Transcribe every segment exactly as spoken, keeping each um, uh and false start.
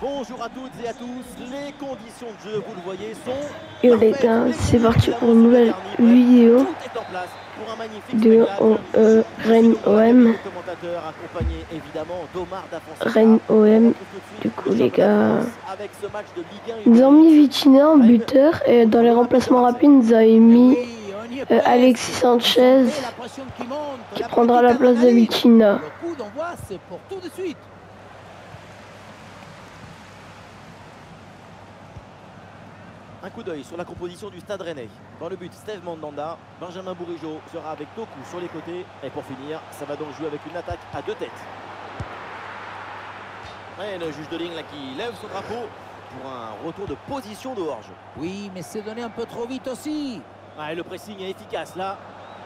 Bonjour à toutes et à tous, les conditions de jeu, vous le voyez, sont... Yo les gars, c'est parti pour une nouvelle vidéo de euh, Rennes O M. Rennes O M, du coup les gars, ils ont mis Vitinha en buteur et dans les remplacements rapides, ils avaient mis euh, Alexis Sanchez qui prendra la place de Vitinha. Un coup d'œil sur la composition du Stade Rennais. Dans le but, Steve Mandanda, Benjamin Bourigeaud sera avec Doku sur les côtés. Et pour finir, ça va donc jouer avec une attaque à deux têtes. Et le juge de ligne là qui lève son drapeau pour un retour de position de hors-jeu. Oui, mais c'est donné un peu trop vite aussi. Ah, et le pressing est efficace là.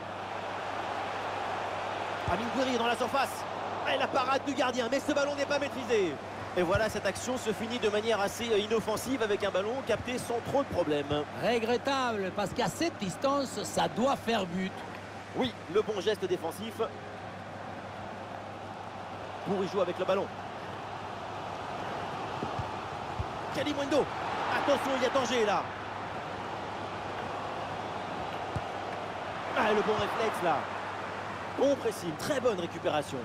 Amine Gouiri dans la surface. Et la parade du gardien, mais ce ballon n'est pas maîtrisé. Et voilà, cette action se finit de manière assez inoffensive avec un ballon capté sans trop de problèmes. Regrettable, parce qu'à cette distance, ça doit faire but. Oui, le bon geste défensif. Bourigeaud avec le ballon. Kalimundo. Attention, il y a danger là. Ah, le bon réflexe là. Bon pressing, très bonne récupération.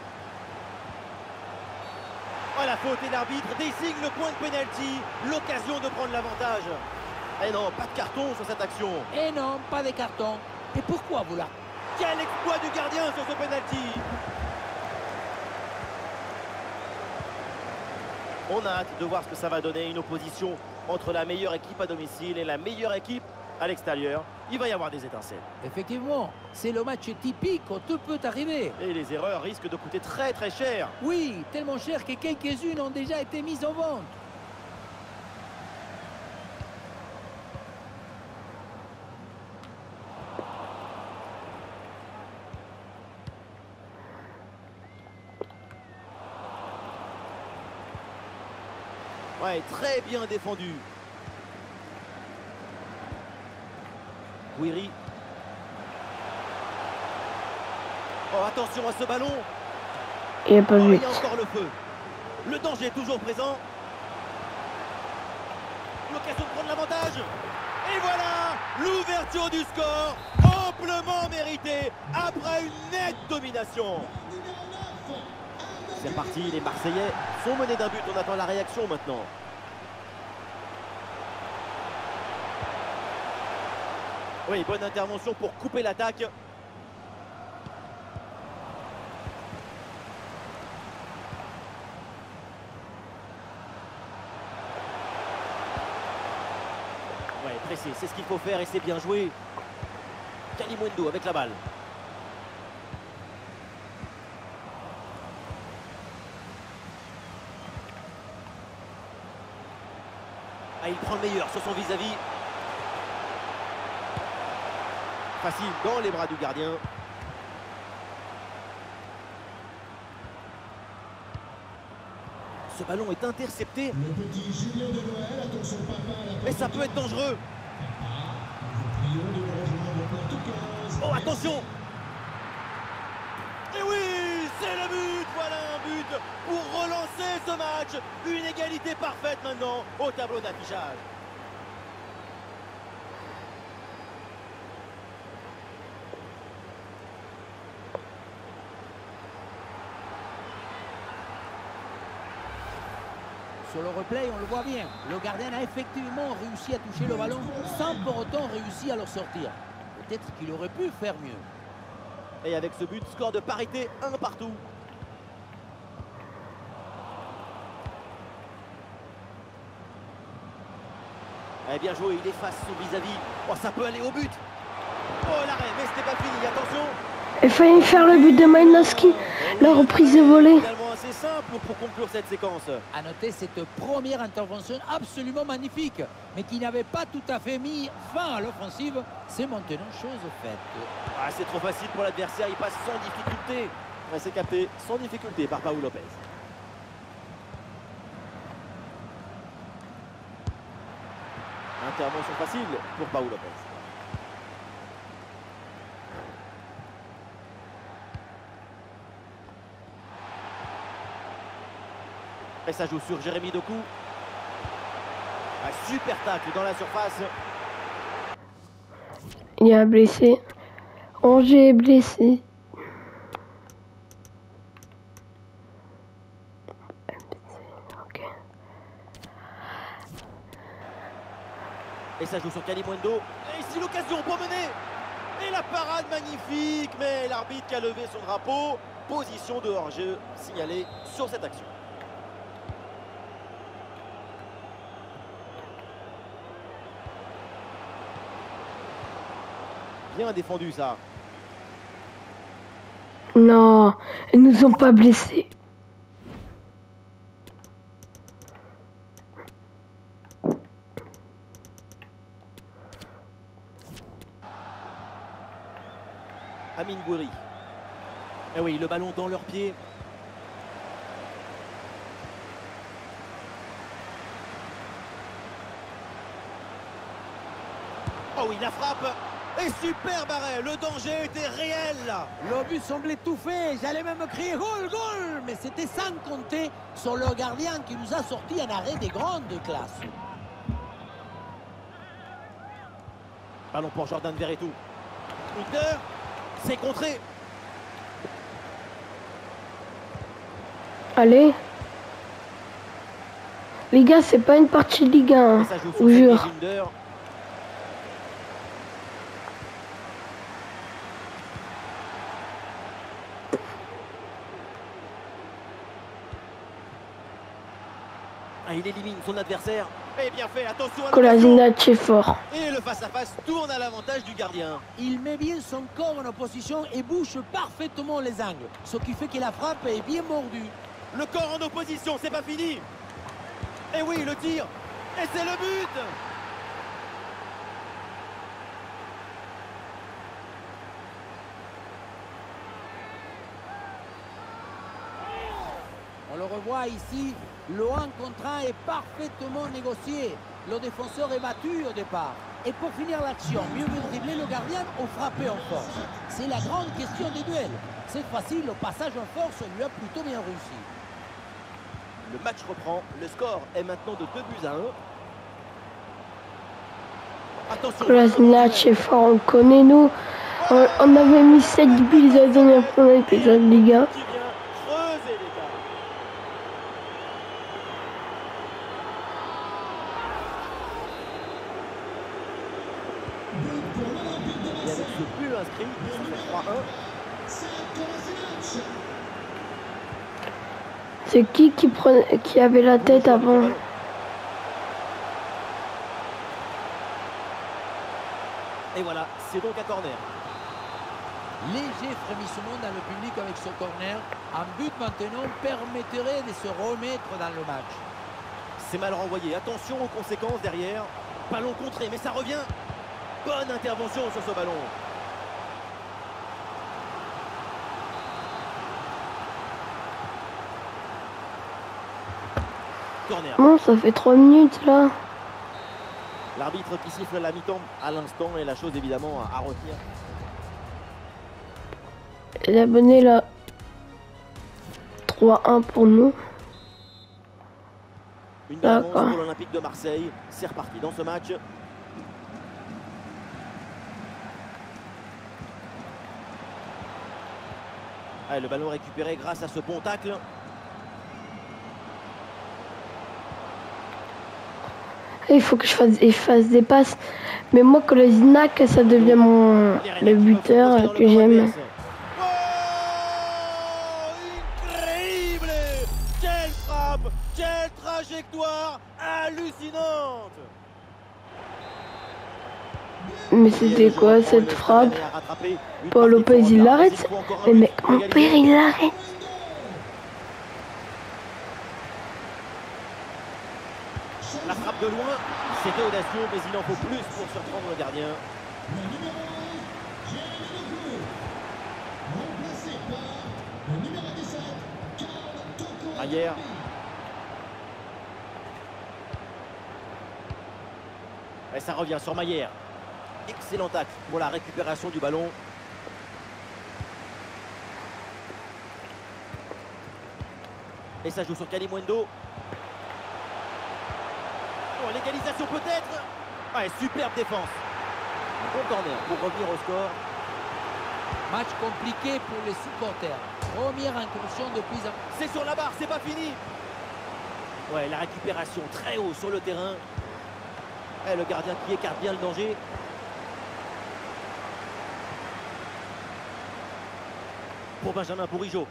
Oh, la faute et l'arbitre désigne le point de pénalty, l'occasion de prendre l'avantage. Et non, pas de carton sur cette action. Et non, pas de carton. Et pourquoi vous là? Quel exploit du gardien sur ce pénalty. On a hâte de voir ce que ça va donner, une opposition entre la meilleure équipe à domicile et la meilleure équipe à l'extérieur. Il va y avoir des étincelles. Effectivement, c'est le match typique où tout peut arriver. Et les erreurs risquent de coûter très très cher. Oui, tellement cher que quelques-unes ont déjà été mises en vente. Ouais, très bien défendu. Gouiri. Oh, attention à ce ballon. Il n'y a pas Oh, but. il y a encore le feu. Le danger est toujours présent. L'occasion de prendre l'avantage. Et voilà l'ouverture du score, amplement méritée après une nette domination. C'est parti, les Marseillais sont menés d'un but. On attend la réaction maintenant. Oui, bonne intervention pour couper l'attaque. Ouais, pressé, c'est ce qu'il faut faire et c'est bien joué. Kalimundo avec la balle. Ah, il prend le meilleur sur son vis-à-vis. Facile dans les bras du gardien. Ce ballon est intercepté. Mais ça peut être dangereux. Oh, attention. Et oui, c'est le but. Voilà un but pour relancer ce match. Une égalité parfaite maintenant au tableau d'affichage. Sur le replay, on le voit bien. Le gardien a effectivement réussi à toucher le ballon sans pour autant réussir à le sortir. Peut-être qu'il aurait pu faire mieux. Et avec ce but, score de parité, un partout. Eh bien joué, il efface son vis-à-vis. Oh, ça peut aller au but. Oh, l'arrêt, mais ce n'est pas fini, attention. Il fallait faire le but de Malinowski. La reprise de volée. Finalement assez simple pour conclure cette séquence. À noter cette première intervention absolument magnifique, mais qui n'avait pas tout à fait mis fin à l'offensive. C'est maintenant chose faite. Ah, c'est trop facile pour l'adversaire, il passe sans difficulté. Ouais, c'est capté sans difficulté par Paul Lopez. Intervention facile pour Paul Lopez. Et ça joue sur Jérémy Doku. Un super tacle dans la surface. Il y a un blessé. Angers est blessé. Okay. Et ça joue sur Kalimundo. Et ici l'occasion pour mener. Et la parade magnifique. Mais l'arbitre qui a levé son drapeau. Position de hors-jeu signalée sur cette action. Bien défendu ça. Non, ils nous ont pas blessés. Amine Gouiri. Et oui, le ballon dans leurs pieds. Oh oui, la frappe. Et superbe arrêt, le danger était réel. Le but semblait tout fait, j'allais même crier goal, goal, mais c'était sans compter sur le gardien qui nous a sorti un arrêt des grandes classes. Ballon pour Jordan Verretou. Hunter, c'est contré. Allez. Les gars, c'est pas une partie de Ligue un, je vous jure. Ah, il élimine son adversaire. Et bien fait, attention à Kolasinac est fort. Et le face-à-face tourne à l'avantage du gardien. Il met bien son corps en opposition et bouche parfaitement les angles. Ce qui fait que la frappe est bien mordue. Le corps en opposition, c'est pas fini. Et oui, le tir. Et c'est le but. On le revoit ici, le un contre un est parfaitement négocié. Le défenseur est battu au départ. Et pour finir l'action, mieux vaut dribbler le gardien ou frapper en force. C'est la grande question des duels. Cette fois-ci, le passage en force lui a plutôt bien réussi. Le match reprend. Le score est maintenant de deux buts à un. Attention. Kolasinac est fort, on le connaît nous. On, on avait mis sept buts à la dernière fois dans l'épisode de Ligue un. Et avec ce but inscrit, ça fait trois un. C'est qui qui, prenait, qui avait la tête avant? Et voilà, c'est donc un corner. Léger frémissement dans le public avec ce corner. Un but maintenant permettrait de se remettre dans le match. C'est mal renvoyé. Attention aux conséquences derrière. Ballon contré, mais ça revient. Bonne intervention sur ce ballon. Corner. Bon, ça fait trois minutes là. L'arbitre qui siffle la mi-temps à l'instant et la chose évidemment à retenir. L'abonné là. trois un pour nous. Une belle avance pour l'Olympique de Marseille. C'est reparti dans ce match. Allez, le ballon récupéré grâce à ce bon tacle. Il faut que je fasse, je fasse des passes. Mais moi, Kolasinac, ça devient mon le buteur que j'aime. Oh, incroyable! Quelle frappe! Quelle trajectoire hallucinante! Mais c'était quoi cette frappe? Paul Lopez, il l'arrête. Mais mec, mon père, il l'arrête. La frappe de loin, c'était audacieux, mais il en faut plus pour surprendre le gardien. Maillère. Et ça revient sur Maillère. Excellent tacle pour la récupération du ballon. Et ça joue sur Kalimundo. Oh, l'égalisation peut-être. Ah, et superbe défense. Bon corner pour revenir au score. Match compliqué pour les supporters. Première incursion depuis un... C'est sur la barre, c'est pas fini. Ouais, la récupération très haut sur le terrain. Et le gardien qui écarte bien le danger. Pour Benjamin Bourigeaud.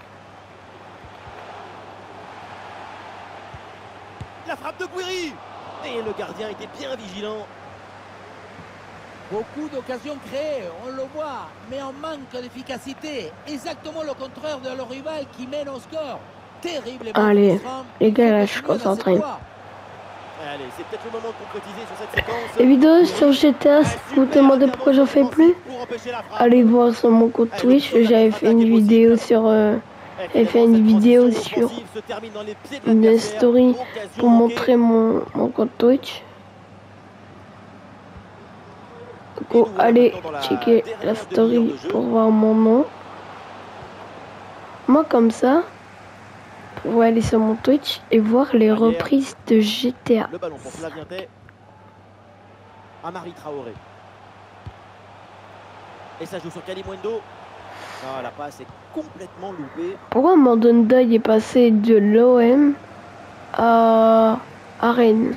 La frappe de Guiri. Et le gardien était bien vigilant. Beaucoup d'occasions créées, on le voit, mais en manque d'efficacité. Exactement le contraire de leur rival qui mène au score. Terrible. Allez, les gars, là, je suis concentré. Allez, c'est peut-être le moment de concrétiser sur cette séquence. Les vidéos sur G T A, vous vous demandez pourquoi j'en fais plus? Allez voir sur mon compte Twitch, j'avais fait une vidéo sur... Euh, j'avais fait une vidéo sur une story pour montrer mon, mon compte Twitch. Donc, allez checker la story pour voir mon nom. Moi, comme ça, vous pouvez aller sur mon Twitch et voir les reprises de G T A. Le ballon pour Flavien Tay. Amari Traoré. Et ça joue sur Kalimundo. Ah, la passe est complètement loupée. Pourquoi Mandanda est passé de l'O M à, à Rennes?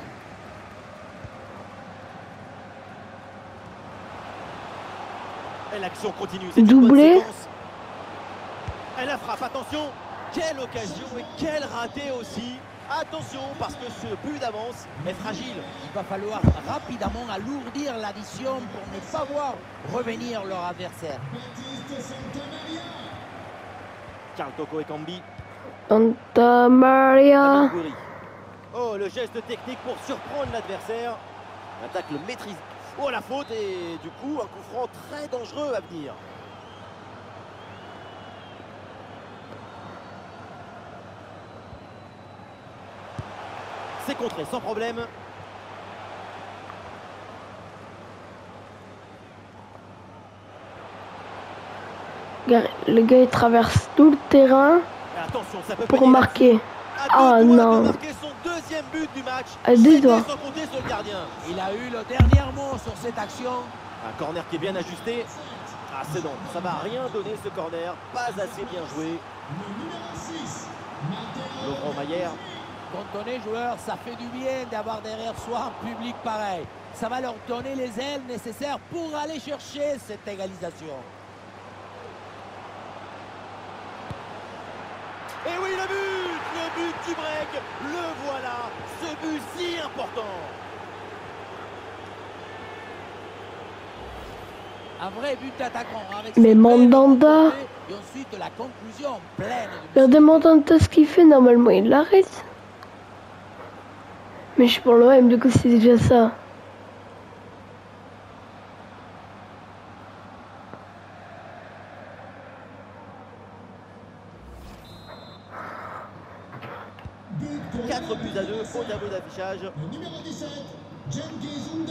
Et l'action continue. Doublé. Elle la frappe, attention. Quelle occasion et quel raté aussi. Attention, parce que ce but d'avance est fragile. Il va falloir rapidement alourdir l'addition pour ne pas voir revenir leur adversaire. Karl Toko Ekambi. Santa Maria. Oh, le geste technique pour surprendre l'adversaire. Un tacle maîtrisé. Oh, la faute et du coup, un coup franc très dangereux à venir. C'est contré sans problème. Le gars il traverse tout le terrain attention, ça peut pour marquer. Ah non. Marquer son deuxième but du match. À deux doigts. Sans compter sur le gardien. Il a eu le dernier mot sur cette action. Un corner qui est bien ajusté. Ah, c'est non, ça va rien donner ce corner. Pas assez bien joué. Laurent Maillère. Quand on est joueur, ça fait du bien d'avoir derrière soi un public pareil. Ça va leur donner les ailes nécessaires pour aller chercher cette égalisation. Et oui, le but! Le but du break! Le voilà! Ce but si important! Un vrai but d'attaquant. Mais Mandanda... Et ensuite la conclusion pleine. Regardez Mandanda ce qu'il fait, normalement il l'arrête. Mais je suis pour l'O M, du coup c'est déjà ça. quatre buts à deux au tableau d'affichage. Le numéro dix-sept, Cengiz Ünder.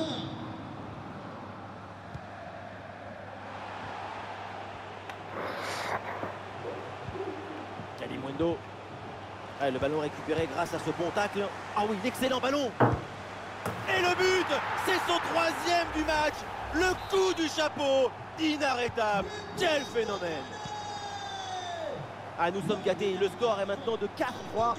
Kalimundo. Ah, le ballon récupéré grâce à ce bon tacle. Ah oui, l'excellent ballon. Et le but, c'est son troisième du match. Le coup du chapeau, inarrêtable. Quel phénomène. Ah, nous sommes gâtés. Le score est maintenant de quatre trois.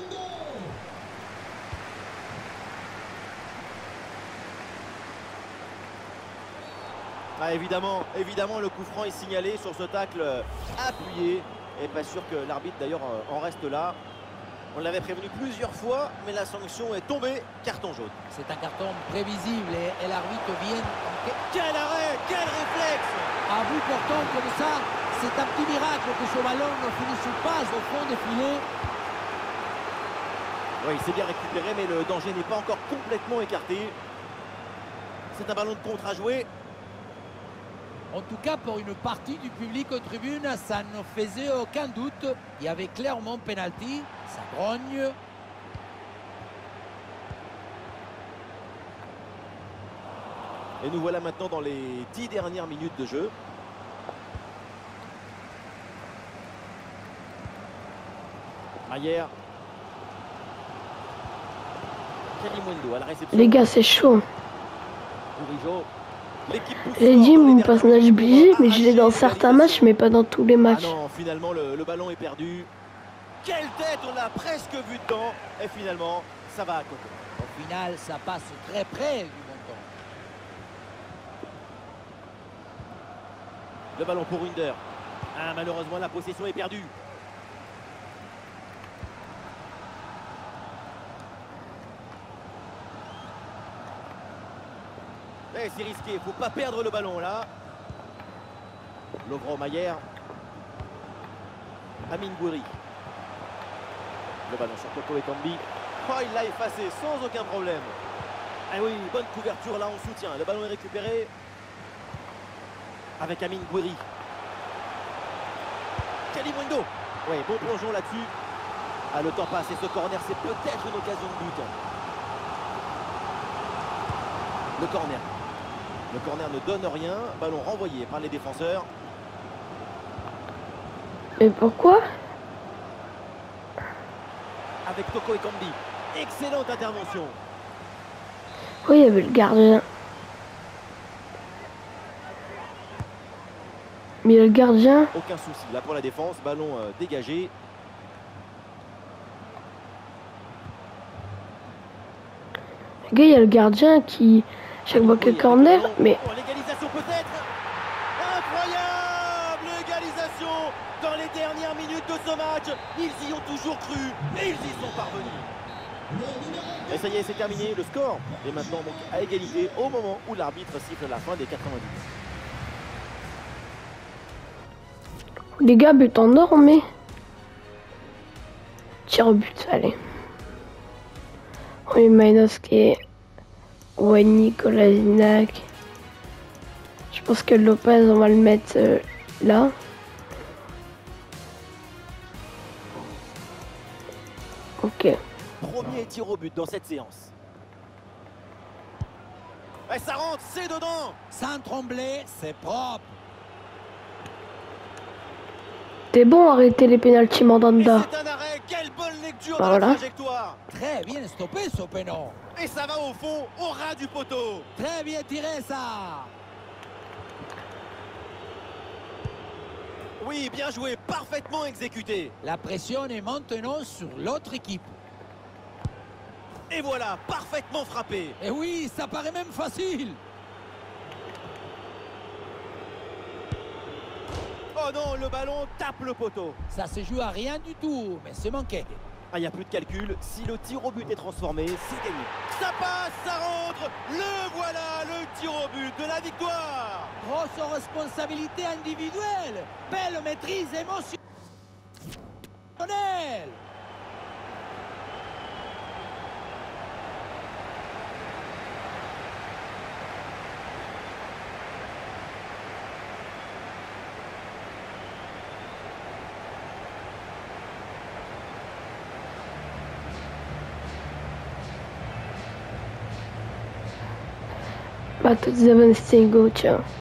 Ah, évidemment, évidemment, le coup franc est signalé sur ce tacle appuyé. Et pas sûr que l'arbitre d'ailleurs en reste là. On l'avait prévenu plusieurs fois, mais la sanction est tombée. Carton jaune. C'est un carton prévisible et, et l'arbitre vient... Quel arrêt, quel réflexe! À bout portant comme ça, c'est un petit miracle que ce ballon ne finisse pas au fond des filets. Oui, il s'est bien récupéré, mais le danger n'est pas encore complètement écarté. C'est un ballon de contre à jouer. En tout cas, pour une partie du public aux tribunes, ça ne faisait aucun doute. Il y avait clairement penalty. Ça grogne. Et nous voilà maintenant dans les dix dernières minutes de jeu. Maillère. Kalimundo à la réception. Les gars, c'est chaud. Bourigeaud. L'équipe pousse J'ai fort dit dans les mon dernières personnage minutes pour obligé, mais je l'ai dans arracher certains l'égalisation. matchs, mais pas dans tous les Ah matchs. non, finalement le, le ballon est perdu. Quelle tête, on l'a presque vu dedans. Et finalement, ça va à côté. Au final, ça passe très près du montant. Le ballon pour Under. Ah, malheureusement, la possession est perdue. Eh, c'est risqué, faut pas perdre le ballon là. Lovro Maillère. Amin Gouiri. Le ballon sur Toko Ekambi. Oh, il l'a effacé sans aucun problème. Ah oui, bonne couverture là en soutien. Le ballon est récupéré avec Amin Gouiri. Kalimundo. Oui, bon plongeon là-dessus. Ah, le temps passe et ce corner, c'est peut-être une occasion de but. Le corner. Le corner ne donne rien. Ballon renvoyé par les défenseurs. Mais pourquoi? Avec Toko Ekambi. Excellente intervention. Oui, il y avait le gardien. Mais le gardien, Aucun souci là pour la défense. Ballon euh, dégagé. les gars, il y a le gardien qui, chaque fois qu'il y a corner, mais Oh, l'égalisation peut-être. Incroyable égalisation dans les dernières minutes de ce match. Ils y ont toujours cru et ils y sont parvenus. Et ça y est, c'est terminé. Le score est maintenant donc à égalité au moment où l'arbitre siffle la fin des quatre-vingt-dix. les gars, but en or, mais tir au but, allez. Oui, Maïnovski, Wayne Kolasinac. Je pense que Lopez, on va le mettre euh, là. Ok. Premier tir au but dans cette séance. Et ça rentre, c'est dedans. Sans trembler, c'est propre. T'es bon, arrêter les pénaltys Et Mandanda. c'est un arrêt, quelle bonne lecture Bah de la voilà. trajectoire. Très bien stoppé ce péno. Et ça va au fond, au ras du poteau. Très bien tiré ça. Oui, bien joué, parfaitement exécuté. La pression est maintenant sur l'autre équipe. Et voilà, parfaitement frappé. Et oui, ça paraît même facile. Oh non, le ballon tape le poteau. Ça se joue à rien du tout, mais c'est manqué. Ah, il n'y a plus de calcul. Si le tir au but est transformé, c'est gagné. Ça passe, ça rentre. Le voilà, le tir au but de la victoire. Grosse responsabilité individuelle. Belle maîtrise émotionnelle. Bah, toutes les abonnés, c'était go, ciao.